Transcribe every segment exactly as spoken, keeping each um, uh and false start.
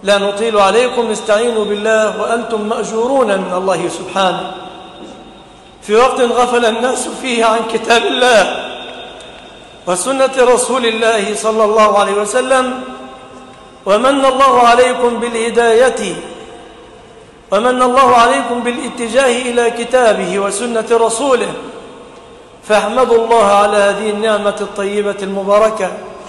لا نطيل عليكم، استعينوا بالله وأنتم مأجورون من الله سبحانه في وقت غفل الناس فيه عن كتاب الله وسنة رسول الله صلى الله عليه وسلم، ومن الله عليكم بالهداية ومن الله عليكم بالاتجاه إلى كتابه وسنة رسوله، فاحمدوا الله على هذه النعمة الطيبة المباركة.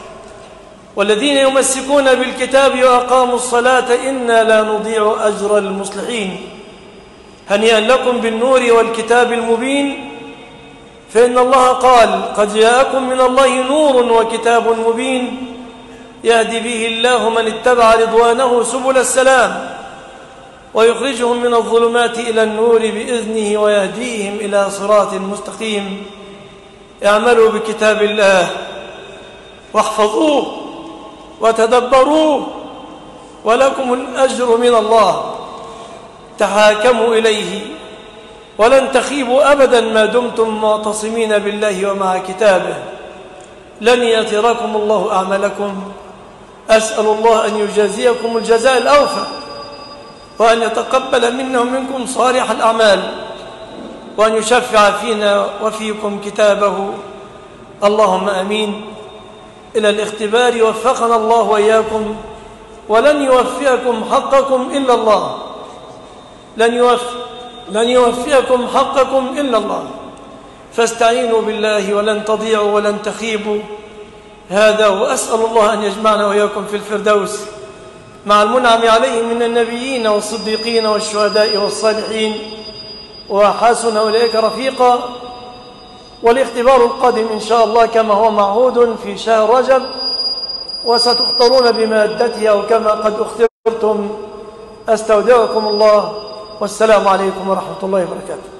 والذين يمسكون بالكتاب وأقاموا الصلاة إنا لا نضيع أجر المصلحين. هنيئا لكم بالنور والكتاب المبين، فإن الله قال قد جاءكم من الله نور وكتاب مبين يهدي به الله من اتبع رضوانه سبل السلام ويخرجهم من الظلمات إلى النور بإذنه ويهديهم إلى صراط مستقيم. اعملوا بكتاب الله واحفظوه وتدبروه ولكم الأجر من الله. تحاكموا إليه ولن تخيبوا أبدا ما دمتم معتصمين بالله ومع كتابه. لن يتركم الله أعمالكم. أسأل الله أن يجازيكم الجزاء الأوفى وأن يتقبل منا ومنكم صالح الأعمال وأن يشفع فينا وفيكم كتابه. اللهم آمين. إلى الاختبار وفقنا الله وإياكم، ولن يوفيكم حقكم إلا الله. لن يوفي لن يوفيكم حقكم إلا الله، فاستعينوا بالله ولن تضيعوا ولن تخيبوا. هذا وأسأل الله أن يجمعنا وإياكم في الفردوس مع المنعم عليهم من النبيين والصديقين والشهداء والصالحين، وحسن أولئك رفيقا. والاختبار القادم إن شاء الله كما هو معهود في شهر رجب، وستختارون بمادتها وكما قد اخترتم. أستودعكم الله، والسلام عليكم ورحمة الله وبركاته.